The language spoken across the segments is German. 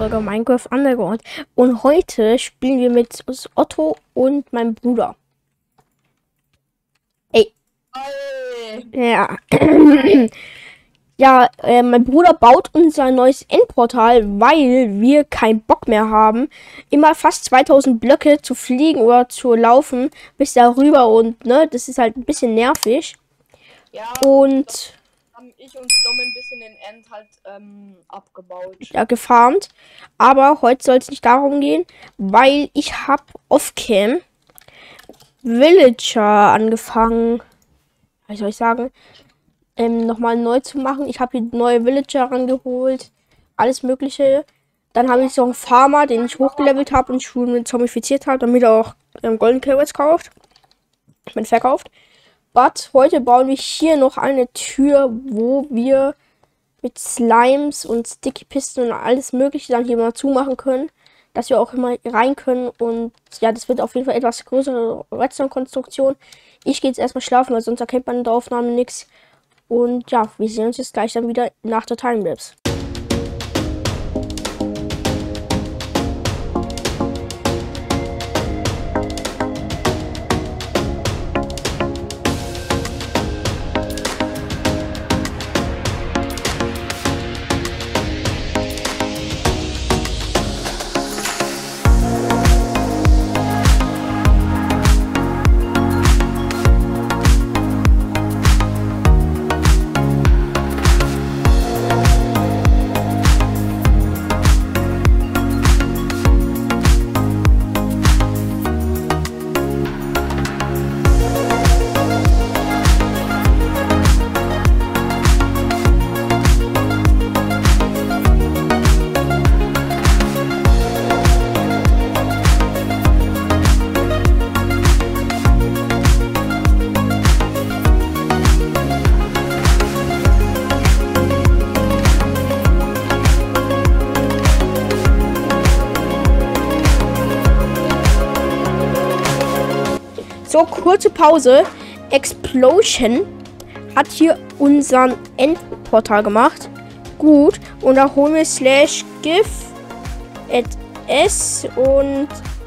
Folge Minecraft Underground. Und heute spielen wir mit Otto und meinem Bruder. Ey. Ja. Ja, mein Bruder baut unser neues Endportal, weil wir keinen Bock mehr haben, immer fast 2000 Blöcke zu fliegen oder zu laufen bis darüber und, ne, das ist halt ein bisschen nervig. Ja, und haben ich und Dom ein bisschen den End halt abgebaut. Ja, gefarmt. Aber heute soll es nicht darum gehen, weil ich habe off-cam Villager angefangen, wie soll ich sagen, nochmal neu zu machen. Ich habe hier neue Villager rangeholt, alles mögliche. Dann habe ich so einen Farmer, den ich hochgelevelt habe und schon zombifiziert habe, damit er auch Golden Carrots kauft. Ich bin verkauft. But heute bauen wir hier noch eine Tür, wo wir mit Slimes und Sticky Pisten und alles mögliche dann hier mal zumachen können, dass wir auch immer rein können. Und ja, das wird auf jeden Fall etwas größere Redstone-Konstruktion. Ich gehe jetzt erstmal schlafen, weil sonst erkennt man in der Aufnahme nichts. Und ja, wir sehen uns jetzt gleich dann wieder nach der Timelapse. So, kurze Pause. Explosion hat hier unseren Endportal gemacht. Gut. Und da holen wir /gif @s und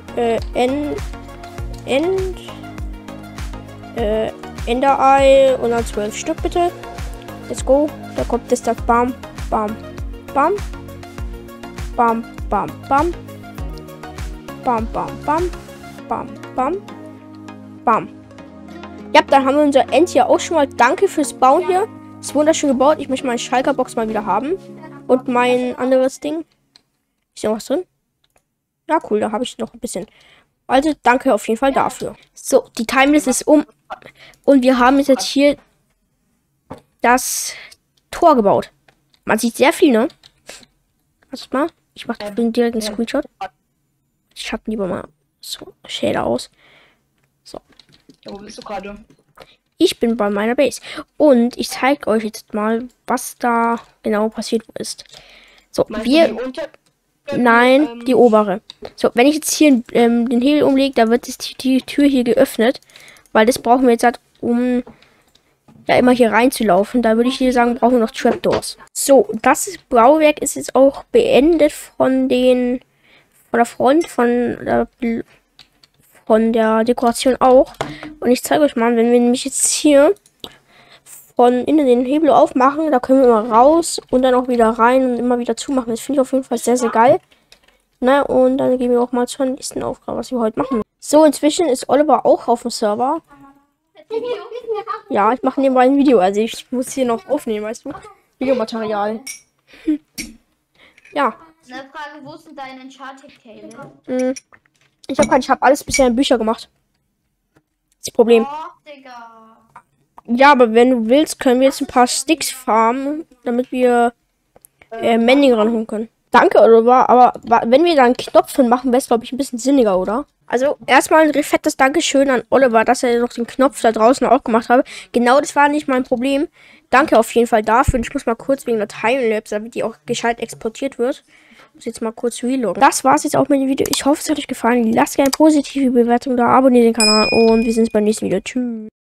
Endereye und dann 12 Stück bitte. Let's go. Da kommt das da. Bam, bam, bam. Bam, bam, bam. Bam, bam, bam. Bam, bam. Bam. Ja, dann haben wir unser End hier auch schon mal. Danke fürs Bauen hier. Ist wunderschön gebaut. Ich möchte meine Schalker-Box mal wieder haben. Und mein anderes Ding. Ist noch was drin? Ja, cool. Da habe ich noch ein bisschen. Also, danke auf jeden Fall dafür. So, die Timelapse ist um. Und wir haben jetzt hier das Tor gebaut. Man sieht sehr viel, ne? Warte mal. Ich mache den direkten Screenshot. Ich schalte lieber mal so Shader aus. So. Ja, wo bist du gerade? Ich bin bei meiner Base. Und ich zeige euch jetzt mal, was da genau passiert ist. So, Meinst wir... du die unter Nein, die obere. So, wenn ich jetzt hier den Hebel umlege, da wird die Tür hier geöffnet. Weil das brauchen wir jetzt halt, um ja immer hier reinzulaufen. Da würde ich hier sagen, brauchen wir noch Trapdoors. So, das Bauwerk ist jetzt auch beendet von der Front, von der Dekoration auch. Und ich zeige euch mal, wenn wir nämlich jetzt hier von innen den Hebel aufmachen, da können wir immer raus und dann auch wieder rein und immer wieder zumachen. Das finde ich auf jeden Fall sehr, sehr geil. Na, und dann gehen wir auch mal zur nächsten Aufgabe, was wir heute machen. So, inzwischen ist Oliver auch auf dem Server. Ja, ich mache nebenbei ein Video, also ich muss hier noch aufnehmen, weißt du? Videomaterial. Ja. Eine Frage, wo sind deine Enchanted Table? Ich habe alles bisher in Bücher gemacht. Das Problem. Oh, Digga. Ja, aber wenn du willst, können wir jetzt ein paar Sticks farmen, damit wir Mending ranholen können. Danke, Oliver, aber wenn wir da einen Knopf hin machen, wäre es, glaube ich, ein bisschen sinniger, oder? Also, erstmal ein fettes Dankeschön an Oliver, dass er noch den Knopf da draußen auch gemacht hat. Genau, das war nicht mein Problem. Danke auf jeden Fall dafür. Und ich muss mal kurz wegen der Timelapse, damit die auch gescheit exportiert wird. Ich muss jetzt mal kurz reloggen. Das war's jetzt auch mit dem Video. Ich hoffe, es hat euch gefallen. Lasst gerne eine positive Bewertung da, abonniert den Kanal und wir sehen uns beim nächsten Video. Tschüss.